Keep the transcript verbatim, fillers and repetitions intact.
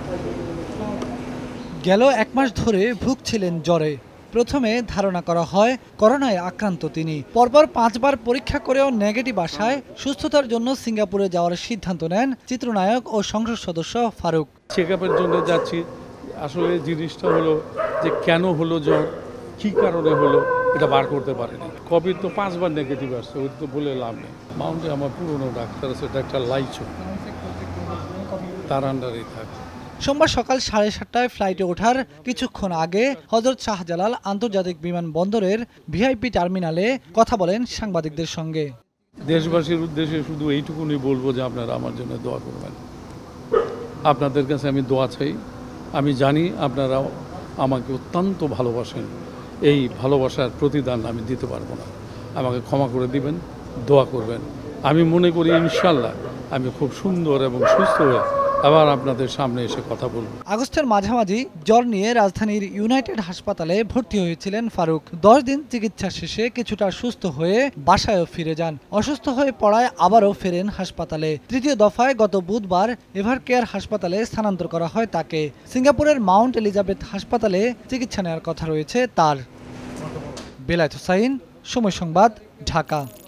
গেল এক মাস ধরে ভুগছিলেন জ্বরে। প্রথমে ধারণা করা হয় করোনায় আক্রান্ত তিনি। পরপর পাঁচবার পরীক্ষা করেও নেগেটিভ আসায় সুস্থতার জন্য সিঙ্গাপুরে যাওয়ার সিদ্ধান্ত নেন চিত্রনায়ক ও সংসদ সদস্য ফারুক। চেক আপের জন্য যাচ্ছি। আসলে জিনিসটা হলো যে কেন হলো জ্বর, কী কারণে হলো, এটা বার করতে পারেনি। কোভিড তো পাঁচবার নেগেটিভ আসছে, ওই তো বলে লাভ নেই। মাউন্টে আমার পুরনো ডাক্তার আছে, ডাক্তার লাইচু, তার আন্ডারেই থাকে। সোমবার সকাল সাড়ে সাতটায় ফ্লাইটে ওঠার কিছুক্ষণ আগে হযরত শাহজালাল আন্তর্জাতিক বিমানবন্দরের ভিআইপি টার্মিনালে কথা বলেন সাংবাদিকদের সঙ্গে। দেশবাসীর উদ্দেশ্যে শুধু এইটুকুনি বলবো যে আপনারা আমার জন্য দোয়া করবেন। আপনাদের কাছে আমি দোয়া চাই। আমি জানি আপনারা আমাকে অত্যন্ত ভালোবাসেন। এই ভালোবাসার প্রতিদান আমি দিতে পারবো না। আমাকে ক্ষমা করে দিবেন, দোয়া করবেন। আমি মনে করি ইনশাল্লাহ আমি খুব সুন্দর এবং সুস্থ হয়ে আবার আপনাদের সামনে এসে কথা বলব। আগস্টের মাঝামাঝি জ্বর নিয়ে রাজধানীর ইউনাইটেড হাসপাতালে ভর্তি হয়েছিলেন ফারুক। দশ দিন চিকিৎসা শেষে কিছুটা সুস্থ হয়ে বাসায়ও ফিরে যান। অসুস্থ হয়ে পড়ায় আবারও ফেরেন হাসপাতালে। তৃতীয় দফায় গত বুধবার এভারকেয়ার হাসপাতালে স্থানান্তর করা হয় তাকে। সিঙ্গাপুরের মাউন্ট এলিজাবেথ হাসপাতালে চিকিৎসা নেওয়ার কথা রয়েছে তার। বেলায়েত হোসাইন, সময় সংবাদ, ঢাকা।